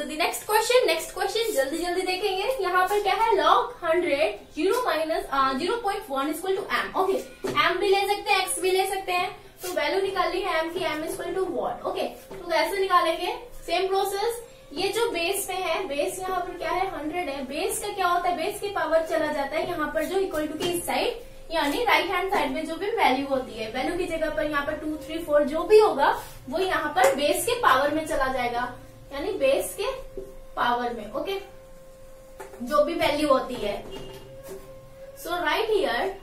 To the next question जल्दी जल्दी देखेंगे। यहाँ पर क्या है, log 100 0 minus 0.1 equal to M. Okay, M भी ले सकते हैं, एक्स भी ले सकते हैं। तो वैल्यू निकालनी है एम की, M equal to what. Okay, तो कैसे निकालेंगे, सेम प्रोसेस। ये जो बेस में है, बेस यहाँ पर क्या है 100 है। बेस का क्या होता है, बेस की पावर चला जाता है यहाँ पर जो इक्वल टू की इस साइड, यानी राइट हैंड साइड में जो भी वैल्यू होती है, वैल्यू की जगह पर यहाँ पर 2, 3, 4 जो भी होगा वो यहाँ पर बेस के पावर में चला जाएगा, यानी बेस के पावर में। ओके, जो भी वैल्यू होती है। So right here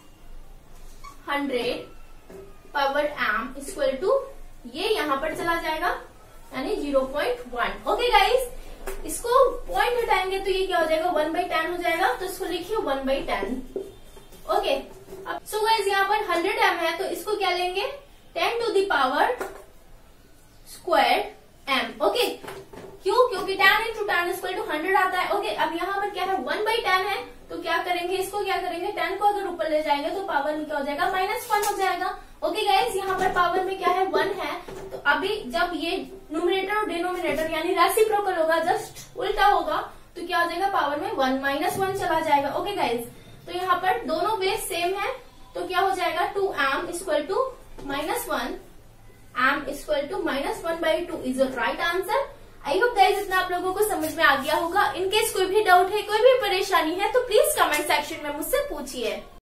100 power M equal to ये यहाँ पर चला जाएगा, यानी 0.1। ओके गाइस, इसको पॉइंट हटाएंगे तो ये क्या हो जाएगा, 1/10 हो जाएगा। तो इसको लिखिए 1/10। ओके, अब सो गाइस यहाँ पर 100 एम है, तो इसको क्या लेंगे, 10 to the power square M. Okay, क्यों, क्योंकि 10 × 10 इक्वल टू 100 आता है। ओके, अब यहाँ पर क्या है 1/10 है, तो क्या करेंगे, इसको क्या करेंगे, 10 को अगर ऊपर ले जाएंगे तो पावर में क्या हो जाएगा, -1 हो जाएगा। ओके गाइस, यहाँ पर पावर में क्या है 1 है, तो अभी जब ये न्यूमरेटर और डिनोमिनेटर यानी रेसिप्रोकल होगा, जस्ट उल्टा होगा, तो क्या हो जाएगा, पावर में 1 -1 चला जाएगा। ओके गाइस, तो यहाँ पर दोनों बेस सेम है, तो क्या हो जाएगा 2m equal to -1, m equal to -1/2 is the right answer. I hope guys इतना आप लोगों को समझ में आ गया होगा। इनकेस कोई भी डाउट है, कोई भी परेशानी है, तो प्लीज कमेंट सेक्शन में मुझसे पूछिए।